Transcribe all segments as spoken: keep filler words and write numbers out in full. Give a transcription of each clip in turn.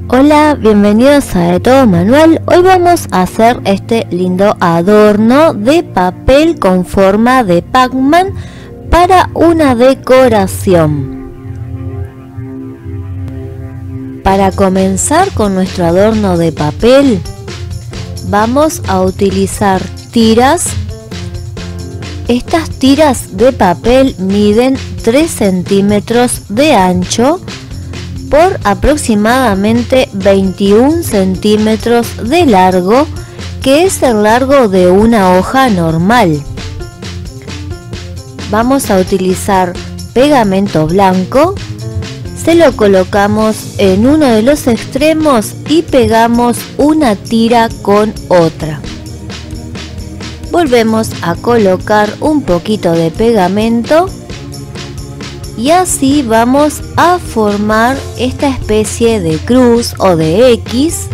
Hola, bienvenidos a De Todo Manual. Hoy vamos a hacer este lindo adorno de papel con forma de Pac-Man para una decoración. Para comenzar con nuestro adorno de papel, vamos a utilizar tiras. Estas tiras de papel miden tres centímetros de ancho por aproximadamente veintiún centímetros de largo, que es el largo de una hoja normal. Vamos a utilizar pegamento blanco, se lo colocamos en uno de los extremos y pegamos una tira con otra. Volvemos a colocar un poquito de pegamento y así vamos a formar esta especie de cruz o de X.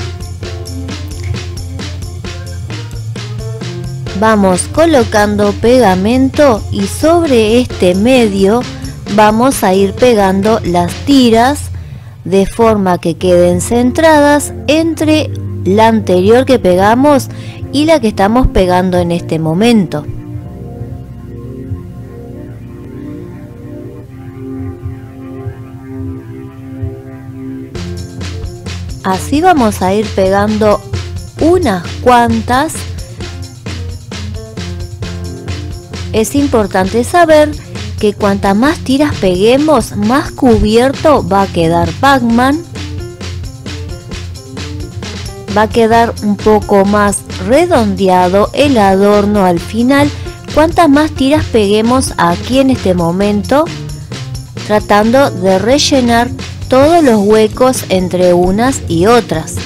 Vamos colocando pegamento y sobre este medio vamos a ir pegando las tiras de forma que queden centradas entre la anterior que pegamos y la que estamos pegando en este momento. Así vamos a ir pegando unas cuantas. Es importante saber que cuantas más tiras peguemos, más cubierto va a quedar Pac-Man. Va a quedar un poco más redondeado el adorno al final. Cuantas más tiras peguemos aquí en este momento, tratando de rellenar todos los huecos entre unas y otras.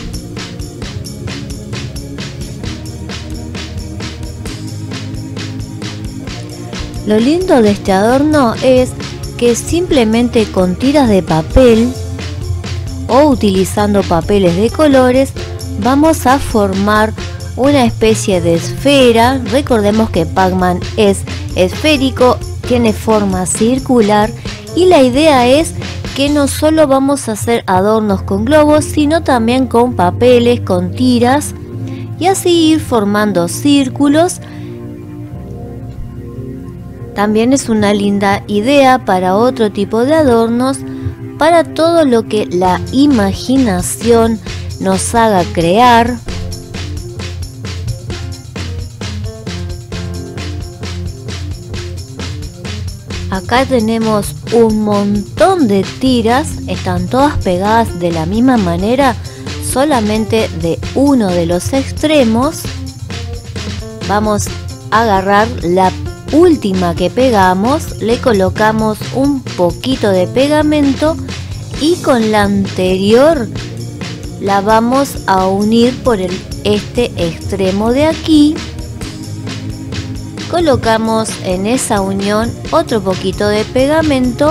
Lo lindo de este adorno es que simplemente con tiras de papel o utilizando papeles de colores vamos a formar una especie de esfera. Recordemos que Pac-Man es esférico, tiene forma circular y la idea es que no solo vamos a hacer adornos con globos, sino también con papeles, con tiras, y así ir formando círculos. También es una linda idea para otro tipo de adornos, para todo lo que la imaginación nos haga crear. Acá tenemos un montón de tiras, están todas pegadas de la misma manera, solamente de uno de los extremos. Vamos a agarrar la última que pegamos, le colocamos un poquito de pegamento y con la anterior la vamos a unir por el, este extremo de aquí. Colocamos en esa unión otro poquito de pegamento,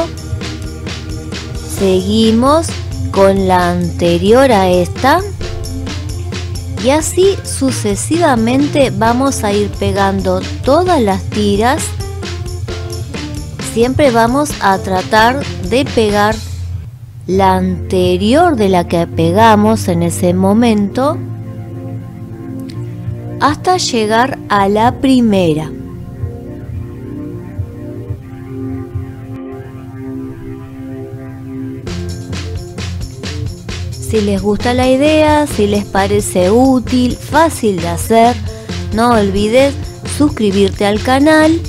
seguimos con la anterior a esta y así sucesivamente vamos a ir pegando todas las tiras. Siempre vamos a tratar de pegar la anterior de la que pegamos en ese momento hasta llegar a la primera. Si les gusta la idea, si les parece útil, fácil de hacer, no olvides suscribirte al canal.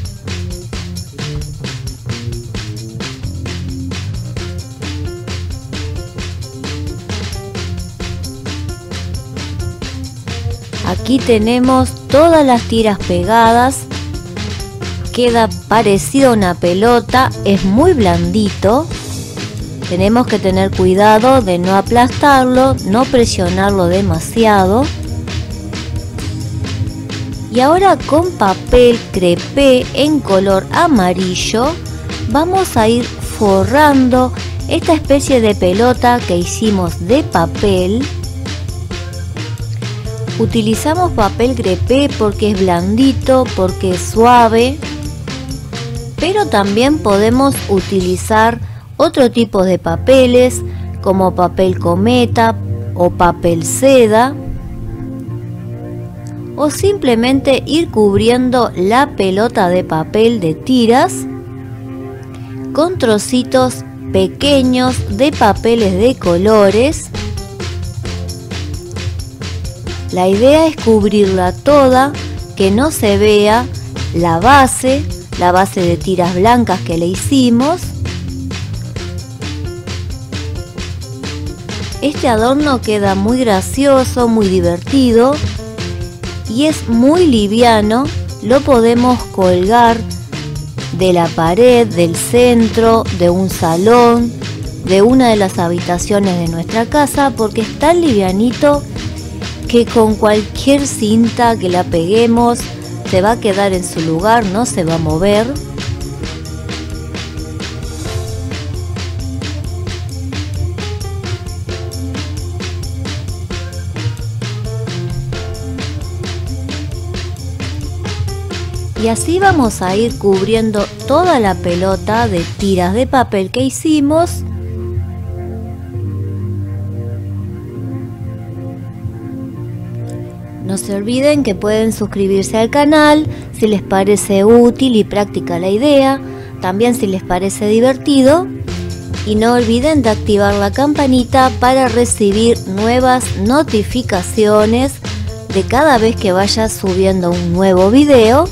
Aquí tenemos todas las tiras pegadas, queda parecido a una pelota, es muy blandito. Tenemos que tener cuidado de no aplastarlo, no presionarlo demasiado. Y ahora con papel crepé en color amarillo vamos a ir forrando esta especie de pelota que hicimos de papel. Utilizamos papel crepé porque es blandito, porque es suave, pero también podemos utilizar otro tipo de papeles como papel cometa o papel seda, o simplemente ir cubriendo la pelota de papel de tiras con trocitos pequeños de papeles de colores. La idea es cubrirla toda, que no se vea la base, la base de tiras blancas que le hicimos. Este adorno queda muy gracioso, muy divertido y es muy liviano. Lo podemos colgar de la pared, del centro, de un salón, de una de las habitaciones de nuestra casa, porque es tan livianito que con cualquier cinta que la peguemos se va a quedar en su lugar, no se va a mover. Y así vamos a ir cubriendo toda la pelota de tiras de papel que hicimos. No se olviden que pueden suscribirse al canal si les parece útil y práctica la idea, también si les parece divertido. Y no olviden de activar la campanita para recibir nuevas notificaciones de cada vez que vaya subiendo un nuevo video.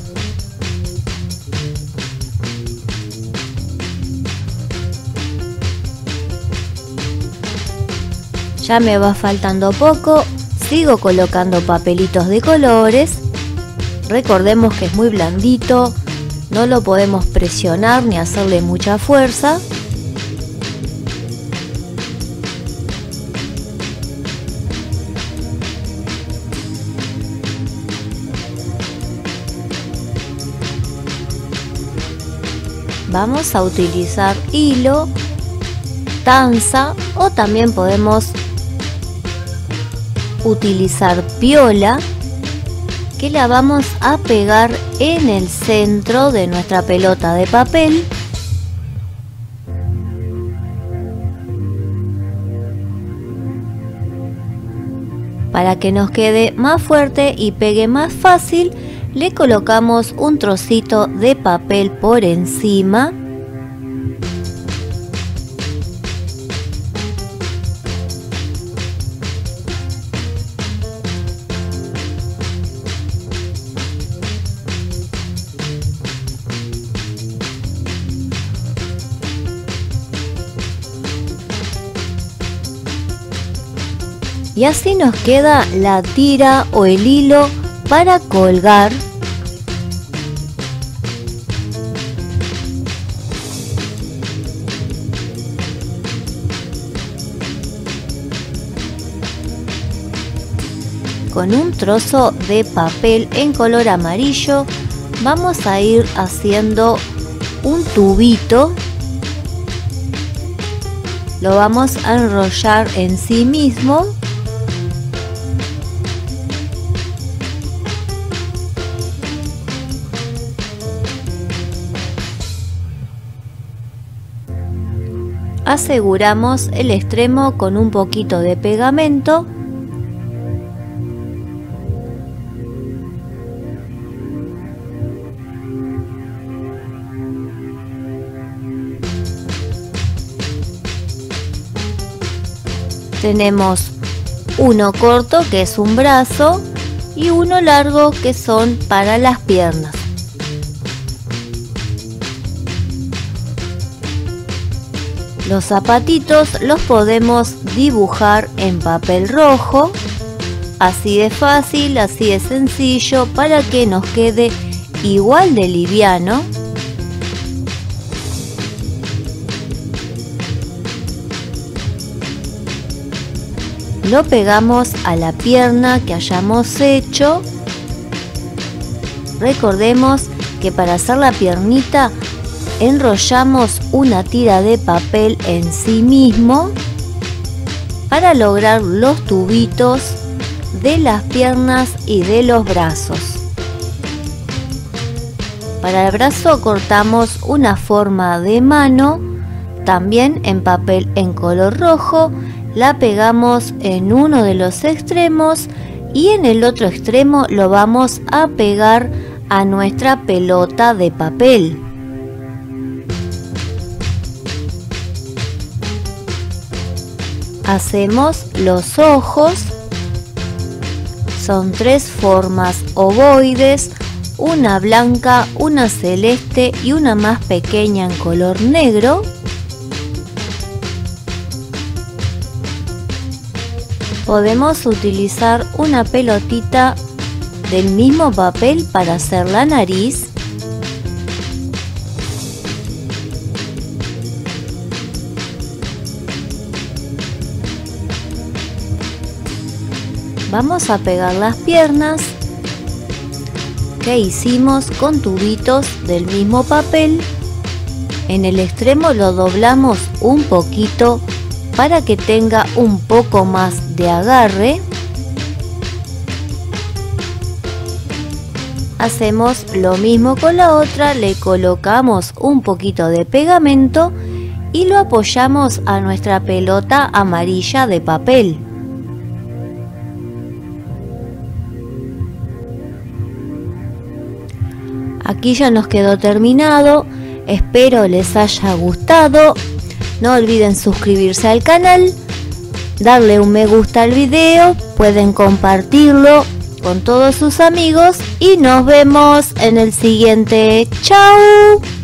Ya me va faltando poco, sigo colocando papelitos de colores. Recordemos que es muy blandito, no lo podemos presionar ni hacerle mucha fuerza. Vamos a utilizar hilo, tanza o también podemos utilizar piola, que la vamos a pegar en el centro de nuestra pelota de papel. Para que nos quede más fuerte y pegue más fácil, le colocamos un trocito de papel por encima. Y así nos queda la tira o el hilo para colgar. Con un trozo de papel en color amarillo vamos a ir haciendo un tubito. Lo vamos a enrollar en sí mismo. Aseguramos el extremo con un poquito de pegamento. Tenemos uno corto que es un brazo y uno largo que son para las piernas. Los zapatitos los podemos dibujar en papel rojo, así de fácil, así de sencillo, para que nos quede igual de liviano. Lo pegamos a la pierna que hayamos hecho. Recordemos que para hacer la piernita enrollamos una tira de papel en sí mismo para lograr los tubitos de las piernas y de los brazos. Para el brazo cortamos una forma de mano, también en papel en color rojo. La pegamos en uno de los extremos y en el otro extremo lo vamos a pegar a nuestra pelota de papel. Hacemos los ojos. Son tres formas ovoides, una blanca, una celeste y una más pequeña en color negro. Podemos utilizar una pelotita del mismo papel para hacer la nariz. Vamos a pegar las piernas que hicimos con tubitos del mismo papel. En el extremo lo doblamos un poquito para que tenga un poco más de agarre. Hacemos lo mismo con la otra, le colocamos un poquito de pegamento y lo apoyamos a nuestra pelota amarilla de papel. Aquí ya nos quedó terminado, espero les haya gustado. No olviden suscribirse al canal, darle un me gusta al video, pueden compartirlo con todos sus amigos y nos vemos en el siguiente. ¡Chao!